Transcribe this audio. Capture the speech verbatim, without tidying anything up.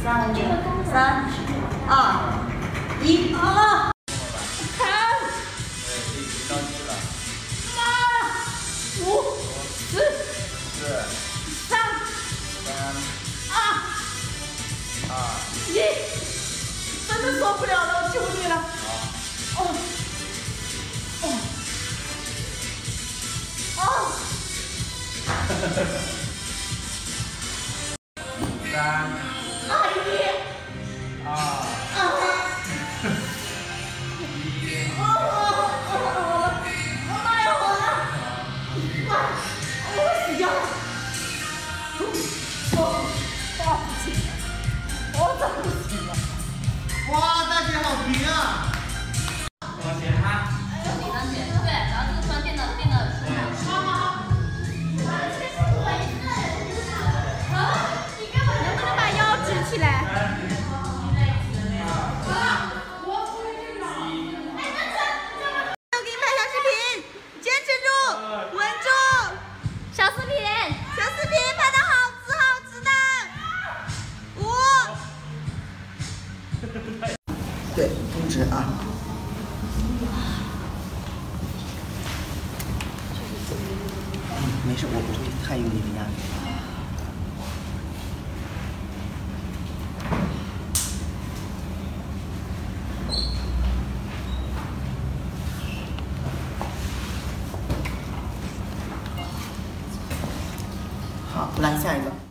三五三二一啊！看， 对，已经着急了。 妈，五四四三三二二一，真的受不了了，我求你了。 好。 哦哦哦！ 三阿姨。 二一， 妈呀，我了！妈，我死掉了！我我不行，我真不行了！ 哇，大姐好平啊！ 往前哈。 就几张钱，对，然后就是穿电脑电脑书。好好好。啊！你干嘛？能不能把腰直起来？ 对，不止啊。嗯，没事，我不会太用力的压。好，来下一个。